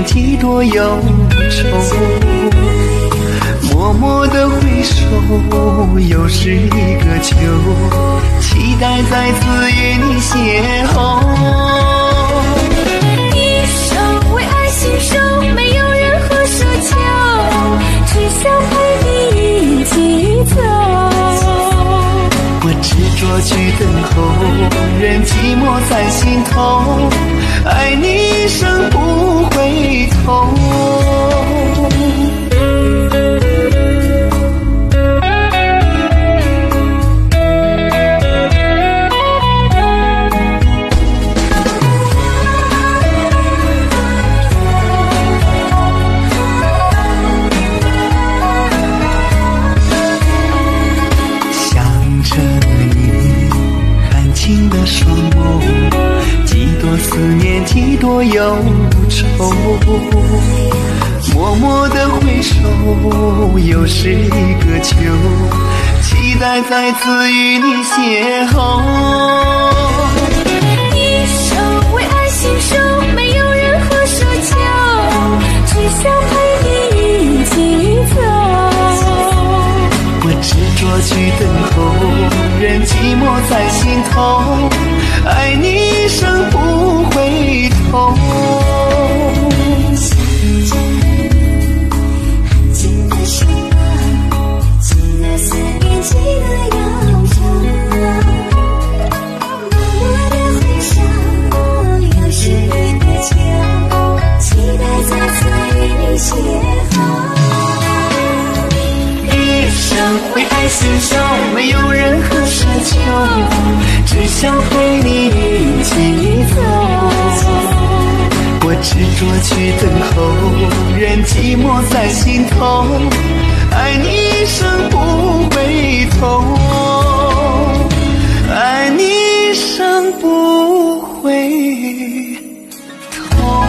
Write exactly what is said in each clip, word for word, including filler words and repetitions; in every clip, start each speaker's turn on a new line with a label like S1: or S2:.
S1: 几多忧愁。默默的回首，又是一个秋，期待再次与你邂逅。
S2: 一生为爱心守，没有任何奢求，只想陪你一起走。
S1: 我执着去等候，任寂寞在心头，爱你一生不回头。双眸，几多思念，几多忧愁。默默的回首，又是一个秋，期待再次与你邂逅。
S2: 一生为爱心守，没有任何奢求，只想陪你一起走。
S1: 我执着去等候，任寂寞在心头，爱你一生不回头。
S2: 想着你，含情的双眸，记得思念，记得忧愁。默默的回首，又是一个秋，期待再次与你邂逅。
S1: 一生为爱心守，没有任何奢求，只想陪你一起走。我执着去等候，任寂寞在心头，爱你一生不回头，爱你一生不回头。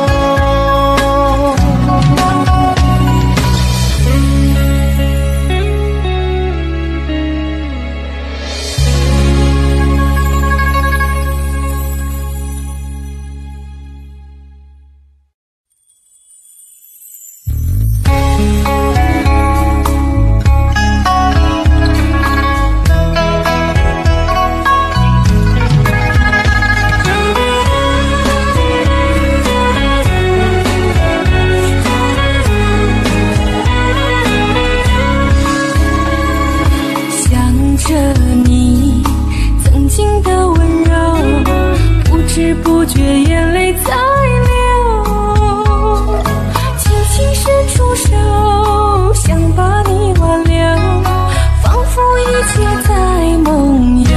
S2: 不觉眼泪在流，轻轻伸出手，想把你挽留，仿佛一切在梦游。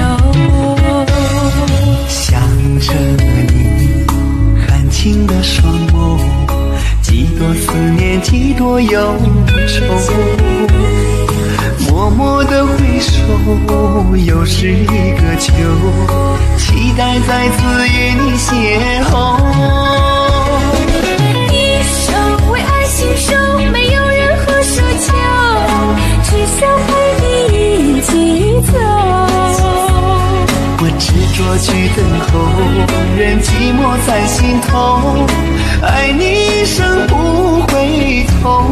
S1: 想着你，含情的双眸，几多思念，几多忧愁。默默的回首，又是一个秋，期待再次与你邂逅。
S2: 一生为爱心守，没有任何奢求，只想陪你一起走。
S1: 我执着去等候，任寂寞在心头，爱你一生不回头。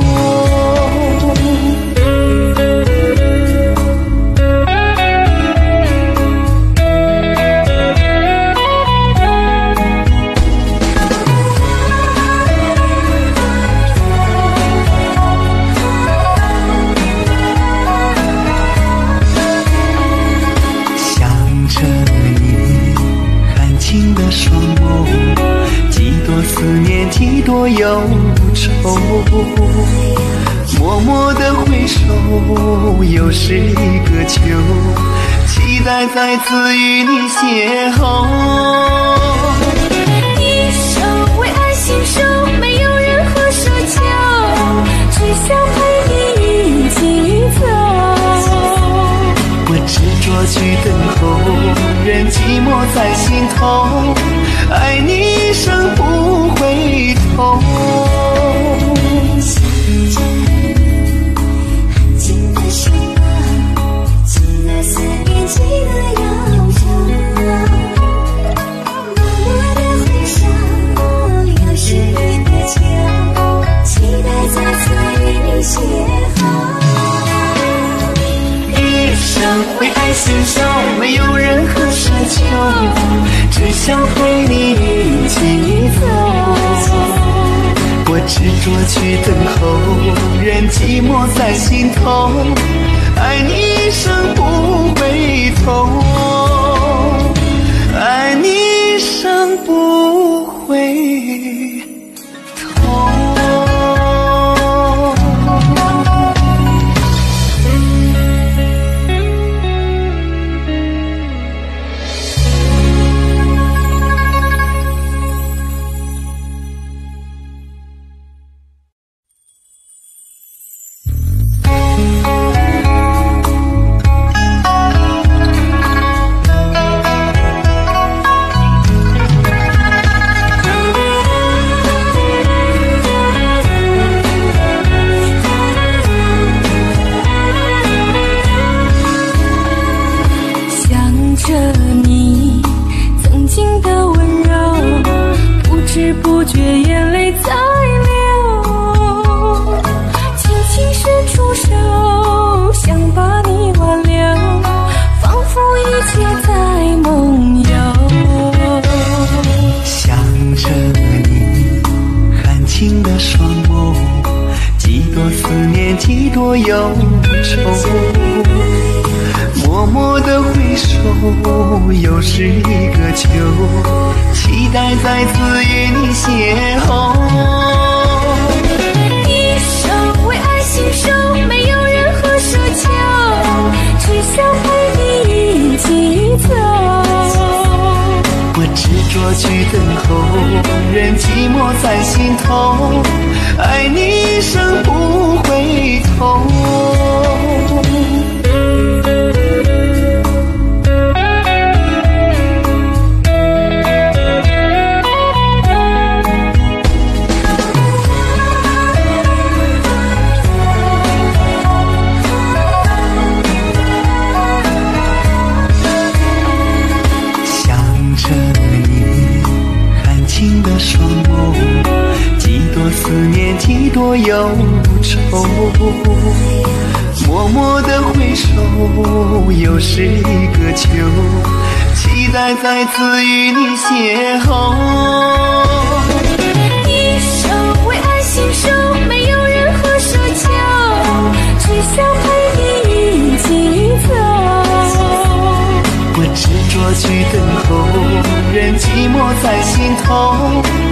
S1: 双眸，几多思念，几多忧愁。默默的回首，又是一个秋，期待再次与你邂逅。
S2: 一生为爱心守，没有任何奢求，只想陪你一起走。
S1: 我执着去等候，任寂寞在心头，爱你一生不回头。
S2: 想着你，含情的双眸，记得思念，记得忧愁。默默的回首，又是一个秋。
S1: 心手，没有任何奢求，只想陪你一起走。我执着去等候，任寂寞在心头，爱你一生不回头，爱你一生不回头。又是一个秋，期待再次与你邂逅。
S2: 一生为爱心手，没有任何奢求，只想陪你一起走。
S1: 我执着去等候，任寂寞在心头，爱你一生不回头。几多忧愁，默默的回首，又是一个秋，期待再次与你邂逅。
S2: 一生为爱心手，没有任何奢求，只想陪你一起走。
S1: 我执着去等候，任寂寞在心头。